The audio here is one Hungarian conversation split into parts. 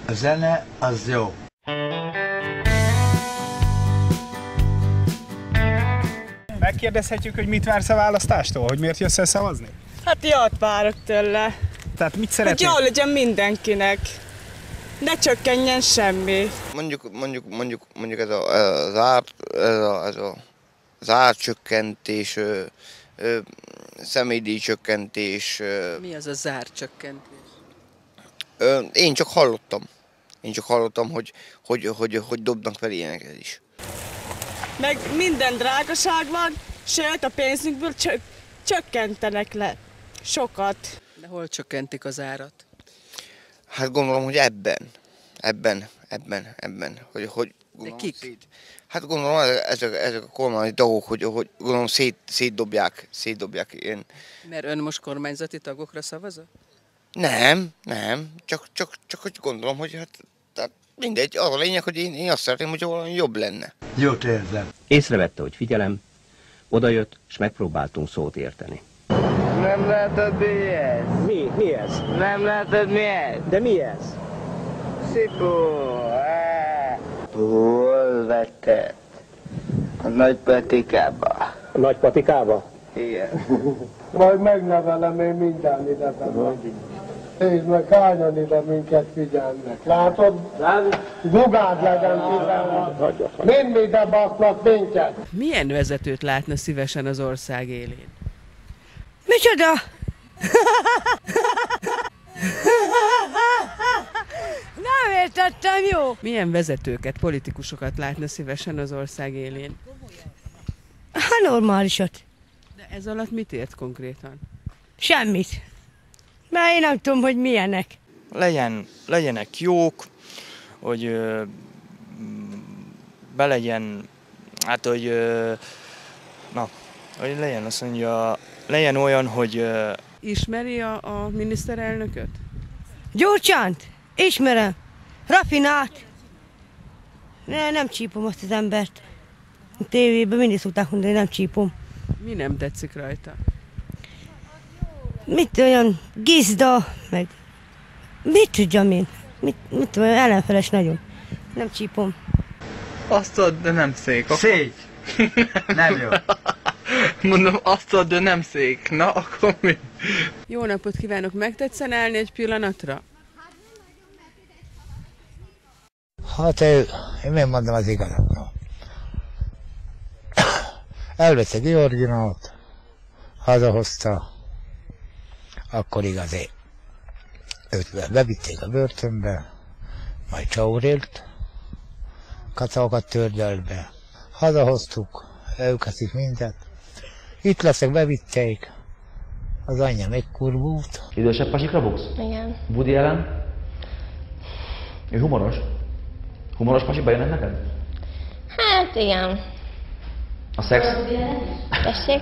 A zene az jó. Megkérdezhetjük, hogy mit vársz a választástól? Hogy miért jössz el szavazni? Hát jót várok tőle. Tehát mit Hogy szeretnél? jó legyen mindenkinek. Ne csökkenjen semmi. Mondjuk az árcsökkentés, személydíjcsökkentés. Mi az a zárcsökkentés? Én csak hallottam, hogy dobnak fel ilyeneket is. Meg minden drágaság van, sőt a pénzünkből csökkentenek le. Sokat. De hol csökkentik az árat? Hát gondolom, hogy ebben, hogy de kik? Hát gondolom, ezek a kormányi dolgok, hogy gondolom szétdobják ilyen. Mert ön most kormányzati tagokra szavazott? Nem, csak hogy gondolom, hogy hát mindegy, az a lényeg, hogy én azt szeretném, hogy valami jobb lenne. Jót érzem. Észrevette, hogy figyelem, odajött, és megpróbáltunk szót érteni. Nem látod, mi ez? Mi ez? Nem látod, mi ez? De mi ez? Szipó! Hol vetted? A nagy patikába. A nagy patikába? Igen. Majd megnevelem én minden ide benne. Nézd meg, hányan ide minket figyelnek. Látod? Dugád legyen figyelnek. Mind ide basznak minket. Milyen vezetőt látna szívesen az ország élén? Micsoda? Nem értettem, jó? Milyen vezetőket, politikusokat látna szívesen az ország élén? Hát normálisat. De ez alatt mit ért konkrétan? Semmit. Mert én nem tudom, hogy milyenek. Legyenek jók, hogy belegyen, hát hogy legyen, azt mondja, legyen olyan, hogy... Ismeri a miniszterelnököt? Gyurcsánt? Ismerem. Rafinát? Nem csípom azt az embert. A tévében mindig szokták mondani, hogy nem csípom. Mi nem tetszik rajta? Mit olyan gizda, meg mit tudjam én? Mit olyan ellenfeles nagyon. Nem csípom. Azt ad, de nem szék. Szék! Nem jó. Mondom, azt ad, de nem szék. Na, akkor mi? Jó napot kívánok, megtetszen állni egy pillanatra? Hát én megmondom az igazat. Elvette Georginót, hazahozta, akkor igazé. Őt bevitték a börtönbe, majd csaurélt, kacaukat tördelt be. Hazahoztuk, elkeszik mindent. Itt leszek, bevitték. Az anyja megkurvult. Idősebb pasikra buksz? Igen. Woody Allen? És humoros? Humoros pasik bejönnek neked? Hát igen. A szex? Tessék?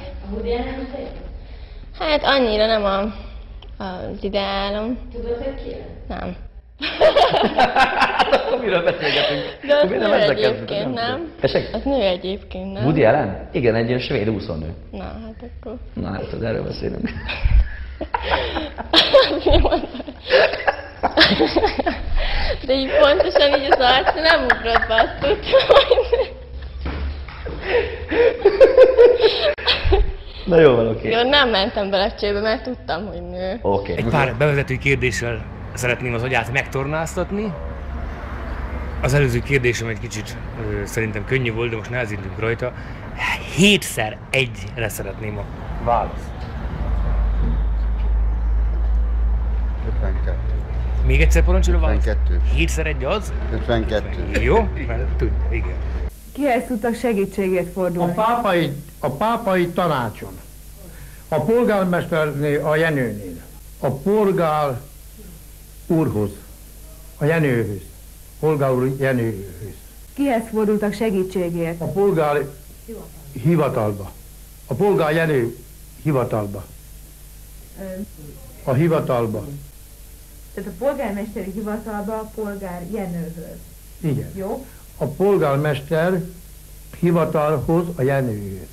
Hát annyira nem az ideálom. Tudod, hogy ki? Nem. Hát akkor miről beszélgetünk? De az nő egyébként, nem? Tessék? Az nő egyébként, nem? Woody Allen? Igen, egy ilyen svéd úszónő. Na, hát akkor... Na hát, erről beszélünk. De így pontosan így az arc nem ugrott be, azt tudtam, hogy... Na jó van, oké. Jó, nem mentem bele csőbe, mert tudtam, hogy nő. Oké. Egy pár bevezető kérdéssel szeretném az agyát megtornáztatni. Az előző kérdésem egy kicsit szerintem könnyű volt, de most nehezítünk rajta. 7x1-re szeretném a választ. 52. Még egyszer parancsolja a választ? 52. 7x1 az? 52. Jó? Mert tudja, igen. Kihez tudtak segítségért fordulni? A pápai tanácson, a polgármesternél, a Jenőnél, a polgár úrhoz, a Jenőhöz, polgár úr Jenőhöz. Kihez fordultak segítségért? A polgár hivatalba, a polgár Jenő hivatalba, a hivatalba. Tehát a polgármesteri hivatalba a polgár Jenőhöz. Igen. Jó? A polgármester hivatalhoz a Jenőhöz.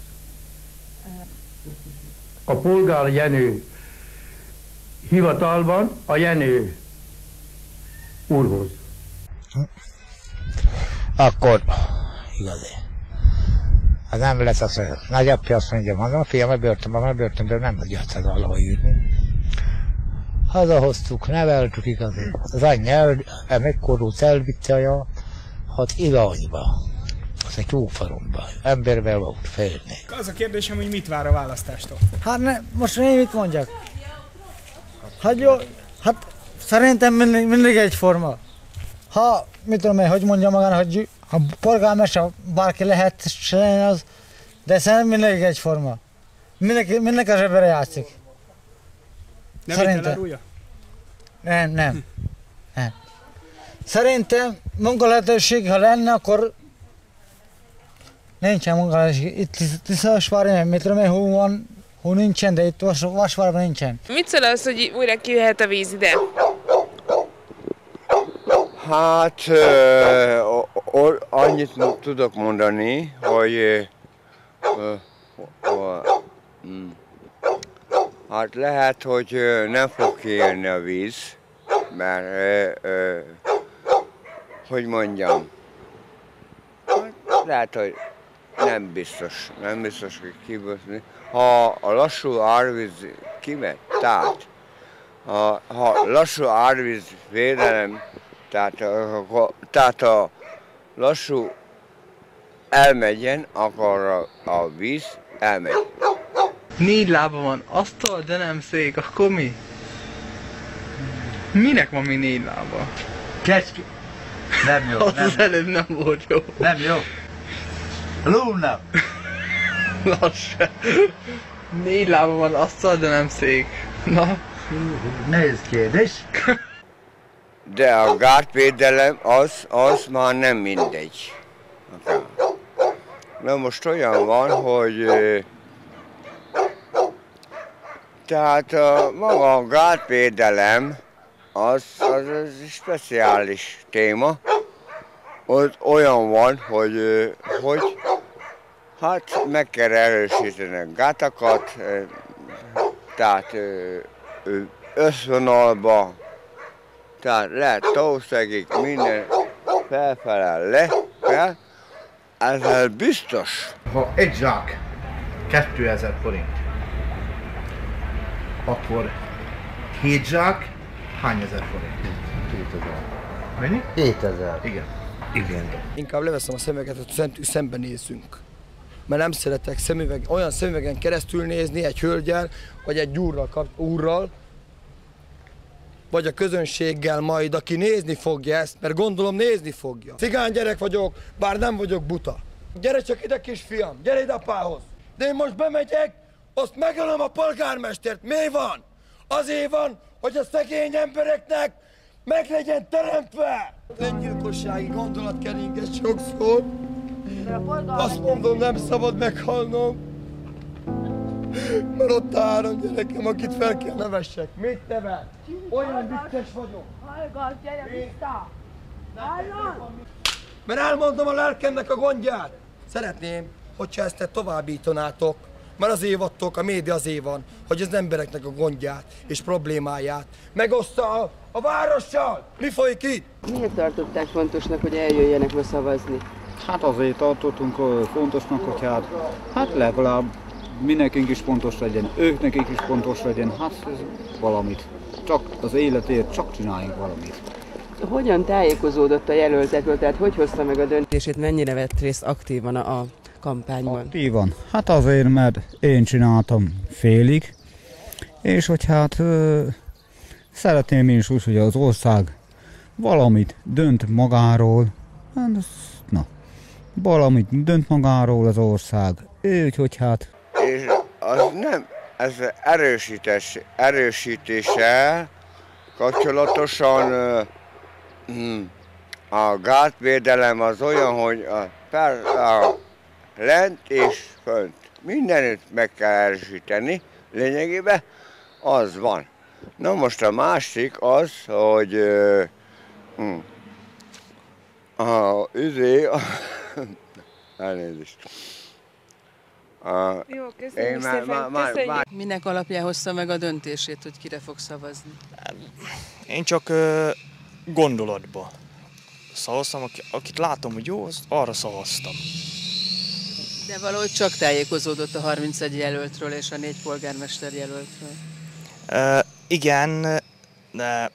A polgár Jenő hivatalban a Jenő úrhoz. akkor igazi. Az nem lesz az, hogy nagyapja azt mondja, mondom, a fiam a börtönben nem tudja valahol írni. Hazahoztuk, neveltük igazi. Az anyja megkorult, elvitte hát Ilanyba. Az egy ófaromba. Embervel volt félni. Az a kérdésem, hogy mit vár a választástól? Hát most én mit mondjak? Hát jó, hát szerintem mindig egyforma. Ha, mit tudom én, hogy mondja magának, hogy ha polgármester bárki lehet, az, de szerintem mindig egyforma. Mindenki a zsebere játszik. Nem elárulja? Nem. Szerintem munkalehetőség, ha lenne, akkor nincsen munkalehetőség. Itt Tiszavasvárban, mit tudom én, hol nincsen, de itt Vasvárban nincsen. Mit szól az, hogy újra kijöhet a víz ide? Hát annyit tudok mondani, hogy hát lehet, hogy nem fog kijönni a víz, mert hogy mondjam, lehet, hogy nem biztos, hogy kibőzni. Ha a lassú árvíz kimegy, ha lassú árvíz védelem, tehát a lassú elmegyen, akkor a víz elmegy. 4 lába van, asztal, de nem szék, akkor mi? Minek van még 4 lába? Kecske. Nem jó. Az előbb nem volt jó. Nem jó. Lúna. Lassan. 4 lába van, asztal, de nem szék. Na. Nehéz kérdés. De a gátvédelem az már nem mindegy. Na most olyan van, hogy tehát maga a gátvédelem az speciális téma. Ott olyan van, hogy hát meg kell erősíteni a gátakat, tehát összvonalba, tehát lehet tószegig minden felfelel le, fel, ezzel biztos. Ha egy zsák 2000 forint, akkor 7 zsák hány ezer forint? 2000. Mennyi? 2000. Igen. Inkább leveszem a szemüveget, hogy szembenézzünk. Mert nem szeretek olyan szemüvegen keresztül nézni egy hölgyel, vagy egy úrral, vagy a közönséggel majd, aki nézni fogja ezt, mert gondolom nézni fogja. Cigány gyerek vagyok, bár nem vagyok buta. Gyere csak ide, kisfiam, gyere ide apához. De én most bemegyek, azt megölöm a polgármestert. Mi van? Azért van, hogy a szegény embereknek meg legyen teremtve. Öngyilkossági gondolat keringes sokszor. Azt mondom, nem szabad meghalnom. Mert ott a 3 gyerekem, akit fel kell nevessek. Mit nevet? Olyan vicces vagyok. Hallgass, gyere vissza! Hallod? Mert elmondom a lelkemnek a gondját. Szeretném, hogyha ezt te továbbítanátok, mert azért vattok, a média azért van, hogy az embereknek a gondját és problémáját megoszta a várossal. Mi folyik itt? Miért tartották fontosnak, hogy eljöjjenek ma szavazni? Hát azért tartottunk fontosnak, hogy hát legalább mi nekünk is fontos legyen, ők nekik is fontos legyen, hát valamit. Csak az életért, csak csináljunk valamit. Hogyan tájékozódott a jelöltekről, tehát hogy hozta meg a döntését, mennyire vett részt aktívan a kampányban? Aktívan? Hát azért, mert én csináltam félig, és hogy hát szeretném én is úgy, hogy az ország valamit dönt magáról, hát valamit dönt magáról az ország, úgyhogy hát... És az nem, ez erősítéssel kapcsolatosan a gátvédelem az olyan, hogy a lent és fönt mindenütt meg kell erősíteni, lényegében az van. Na most a másik az, hogy elnézést. Jó, köszönjük szépen, köszönjük. Minek alapján hozta meg a döntését, hogy kire fog szavazni? Én csak gondolatba. szavaztam, akit látom, hogy jó, arra szavaztam. De valahogy csak tájékozódott a 31 jelöltről és a 4 polgármester jelöltről. Igen, de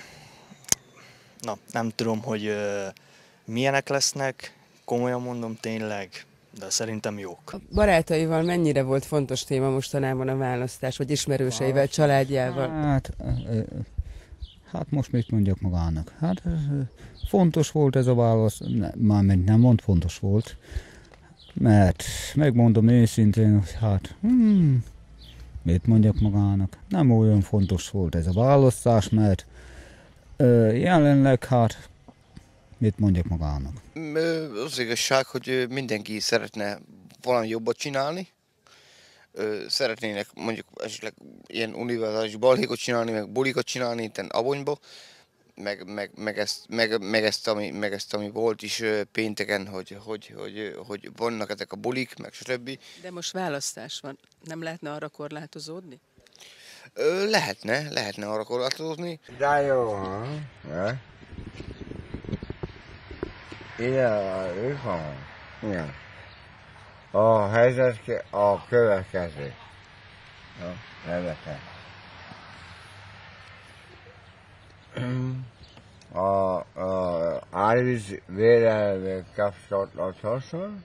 nem tudom, hogy milyenek lesznek, komolyan mondom tényleg, de szerintem jók. A barátaival mennyire volt fontos téma mostanában a választás, vagy ismerőseivel, családjával? Hát most mit mondjak magának? Hát fontos volt ez a válasz, mármint nem mond fontos volt, mert megmondom őszintén, hogy hát mit mondjak magának, nem olyan fontos volt ez a választás, mert jelenleg hát mit mondjak magának. Az igazság, hogy mindenki szeretne valami jobbat csinálni. Szeretnének mondjuk esetleg ilyen univerzális balhékot csinálni, meg bulikat csinálni itt Abonyba, meg ezt, ami volt is pénteken, hogy vannak ezek a bulik, meg stb. De most választás van, nem lehetne arra korlátozódni? Lehetne arra korlátozódni. De jó, igen, igen. A helyzet a következő. Nevetek. A árvíz védelmi kapcsolatosan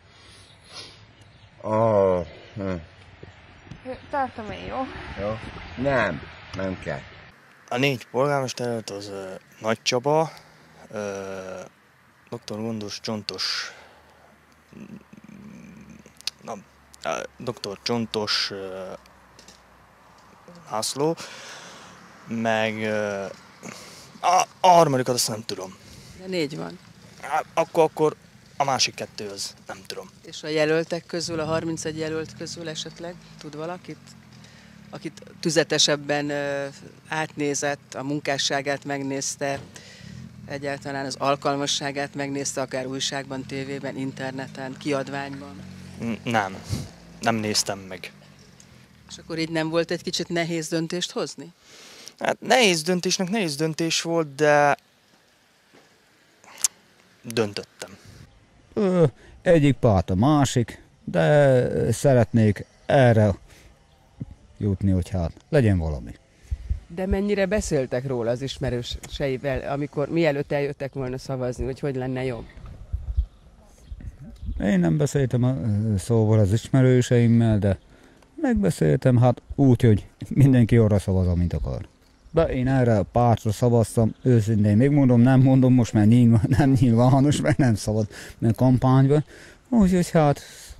Tartom én, jó? Jó? Nem kell. A 4 polgármester az Nagy Csaba, Dr. Gondos Csontos, Dr. Csontos László, meg a harmadikat azt nem tudom. De 4 van. Akkor a másik 2 az nem tudom. És a jelöltek közül, a 31 jelölt közül esetleg tud valakit? Akit tüzetesebben átnézett, a munkásságát megnézte, egyáltalán az alkalmasságát megnézte, akár újságban, tévében, interneten, kiadványban? Nem néztem meg. És akkor így nem volt egy kicsit nehéz döntést hozni? Hát nehéz döntés volt, de döntöttem. Egyik párt a másik, de szeretnék erre jutni, hogy hát legyen valami. De mennyire beszéltek róla az ismerőseivel, mielőtt eljöttek volna szavazni, hogy lenne jobb? Én nem beszéltem szóval az ismerőseimmel, de megbeszéltem, hát úgy, hogy mindenki arra szavaz, amit akar. De én erre a pártra szavaztam, őszintén még nem mondom most, mert nem nyilvános, mert nem szabad, mert kampányban. Úgyhogy hát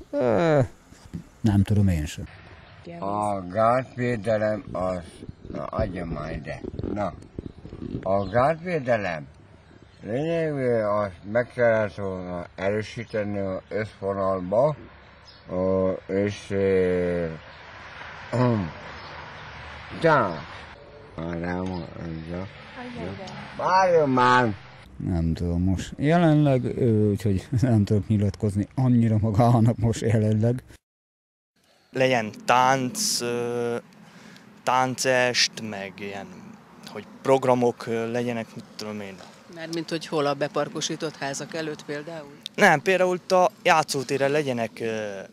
nem tudom én sem. A gátvédelem az, adjam már ide. A gátvédelem lényegében azt meg kellett volna erősíteni az összvonalba, és várjon már! Nem tudom most jelenleg, úgyhogy nem tudok nyilatkozni annyira magának most jelenleg. Legyen táncest, meg ilyen, hogy programok legyenek, mit tudom én. Mármint, hogy hol a beparkosított házak előtt például? Nem, például a játszótéren legyenek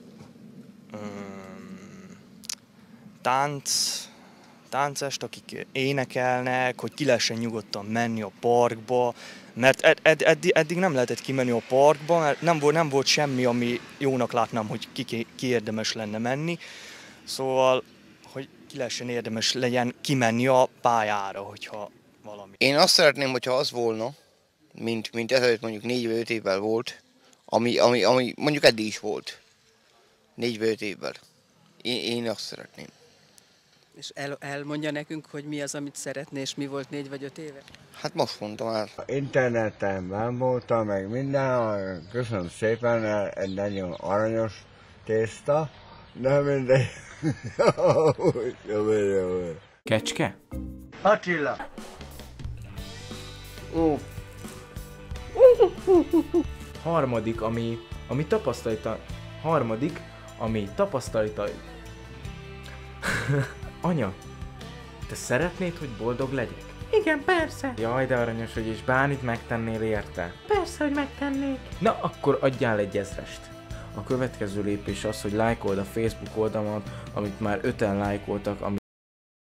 táncest, akik énekelnek, hogy ki lehessen nyugodtan menni a parkba, mert eddig nem lehetett kimenni a parkba, mert nem volt semmi, ami jónak látnám, hogy ki érdemes lenne menni. Szóval, hogy ki lehessen érdemes legyen kimenni a pályára, hogyha valami. Én azt szeretném, hogyha az volna, mint ezelőtt mondjuk 4 vagy 5 évvel volt, ami mondjuk eddig is volt. 4 vagy 5 évvel. Én azt szeretném. És elmondja nekünk, hogy mi az, amit szeretné, és mi volt 4 vagy 5 éve? Hát most mondtam el. Interneten nem voltam, meg minden. Köszönöm szépen, egy nagyon aranyos tészta. De mindegy. Kecske? Attila. Harmadik, ami tapasztalita... Anya, te szeretnéd, hogy boldog legyek? Igen, persze. Jaj, de aranyos, hogy és bármit megtennél érte. Persze, hogy megtennék. Na, akkor adjál egy 1000-est. A következő lépés az, hogy lájkold a Facebook oldalamat, amit már 5-en lájkoltak, ami